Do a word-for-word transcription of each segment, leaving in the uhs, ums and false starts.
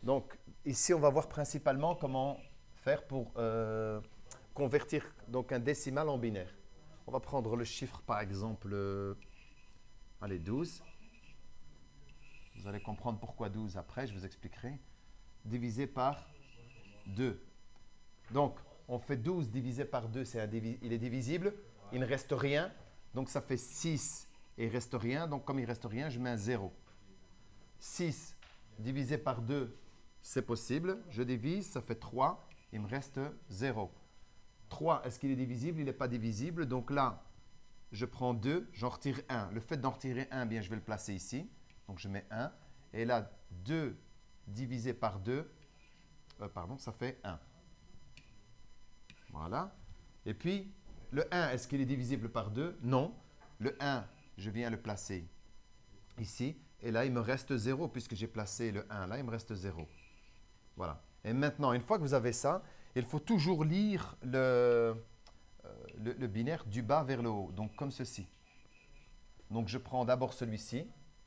Donc, ici, on va voir principalement comment faire pour euh, convertir donc, un décimal en binaire. On va prendre le chiffre, par exemple, euh, allez, douze. Vous allez comprendre pourquoi douze après, je vous expliquerai. Divisé par deux. Donc, on fait douze divisé par deux, c'est il est divisible. Il ne reste rien. Donc, ça fait six et il ne reste rien. Donc, comme il ne reste rien, je mets un zéro. six divisé par deux, c'est possible. Je divise, ça fait trois. Il me reste zéro. trois, est-ce qu'il est divisible? Il n'est pas divisible. Donc là, je prends deux, j'en retire un. Le fait d'en retirer un, bien, je vais le placer ici. Donc, je mets un. Et là, deux divisé par deux, euh, pardon, ça fait un. Voilà. Et puis, le un, est-ce qu'il est divisible par deux? Non. Le un, je viens le placer ici. Et là, il me reste zéro, puisque j'ai placé le un là, il me reste zéro. Voilà. Et maintenant, une fois que vous avez ça, il faut toujours lire le, euh, le, le binaire du bas vers le haut. Donc, comme ceci. Donc, je prends d'abord celui-ci.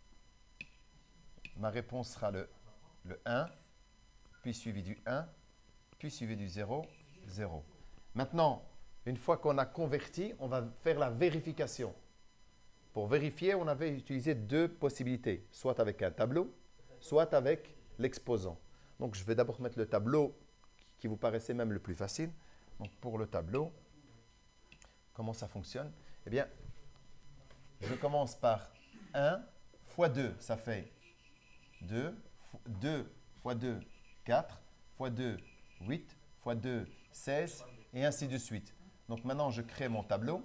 Ma réponse sera le, le un, puis suivi du un, puis suivi du zéro, zéro. Maintenant, une fois qu'on a converti, on va faire la vérification. Pour vérifier, on avait utilisé deux possibilités, soit avec un tableau, soit avec l'exposant. Donc, je vais d'abord mettre le tableau qui vous paraissait même le plus facile. Donc, pour le tableau, comment ça fonctionne? Eh bien, je commence par un fois deux, ça fait deux. deux fois deux, quatre. Fois deux, huit. Fois deux, seize. Et ainsi de suite. Donc, maintenant, je crée mon tableau.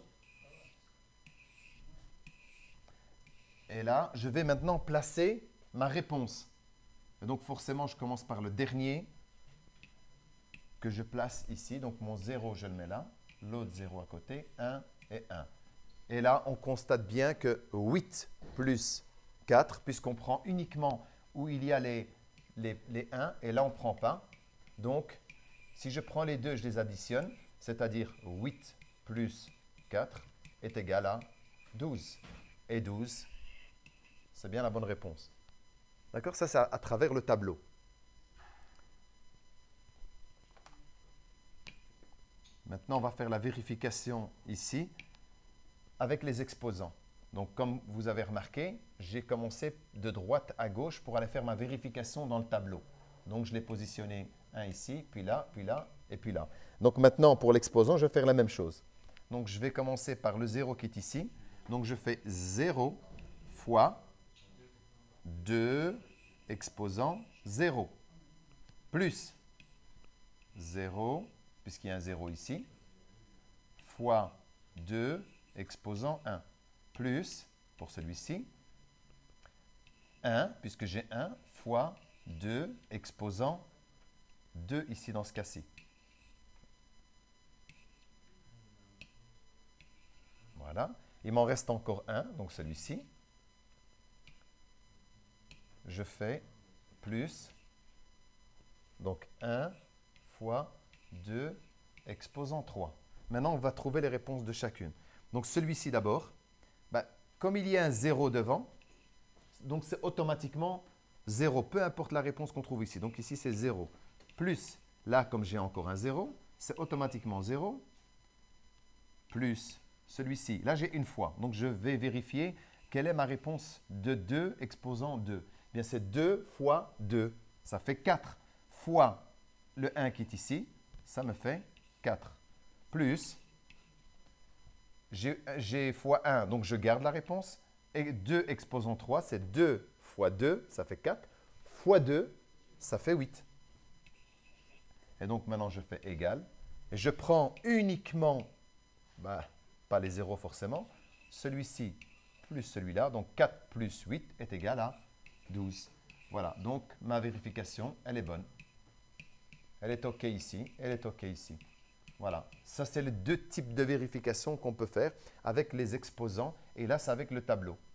Et là, je vais maintenant placer ma réponse. Et donc, forcément, je commence par le dernier que je place ici. Donc, mon zéro, je le mets là. L'autre zéro à côté. un et un. Et là, on constate bien que huit plus quatre, puisqu'on prend uniquement où il y a les, les, les un, et là, on ne prend pas. Donc, si je prends les deux, je les additionne, c'est-à-dire huit plus quatre est égal à douze. Et douze, c'est bien la bonne réponse. D'accord? Ça, c'est à, à travers le tableau. Maintenant, on va faire la vérification ici avec les exposants. Donc, comme vous avez remarqué, j'ai commencé de droite à gauche pour aller faire ma vérification dans le tableau. Donc, je l'ai positionné un ici, puis là, puis là, et puis là. Donc, maintenant, pour l'exposant, je vais faire la même chose. Donc, je vais commencer par le zéro qui est ici. Donc, je fais zéro fois deux exposant zéro, plus zéro, puisqu'il y a un zéro ici, fois deux exposant un, plus, pour celui-ci, un, puisque j'ai un, fois deux exposant deux ici dans ce cas-ci. Voilà. Il m'en reste encore un, donc celui-ci. Je fais plus, donc un fois deux exposant trois. Maintenant, on va trouver les réponses de chacune. Donc, celui-ci d'abord, ben, comme il y a un zéro devant, donc c'est automatiquement zéro, peu importe la réponse qu'on trouve ici. Donc, ici, c'est zéro. Plus, là, comme j'ai encore un zéro, c'est automatiquement zéro. Plus celui-ci. Là, j'ai une fois. Donc, je vais vérifier quelle est ma réponse de deux exposant deux. Eh bien, c'est deux fois deux. Ça fait quatre. Fois le un qui est ici, ça me fait quatre. Plus, j'ai fois un, donc je garde la réponse. Et deux exposant trois, c'est deux fois deux, ça fait quatre. Fois deux, ça fait huit. Et donc, maintenant, je fais égal. Et je prends uniquement, bah, pas les zéros forcément, celui-ci plus celui-là. Donc, quatre plus huit est égal à douze. Voilà, donc ma vérification, elle est bonne. Elle est OK ici, elle est OK ici. Voilà, ça c'est les deux types de vérification qu'on peut faire avec les exposants et là c'est avec le tableau.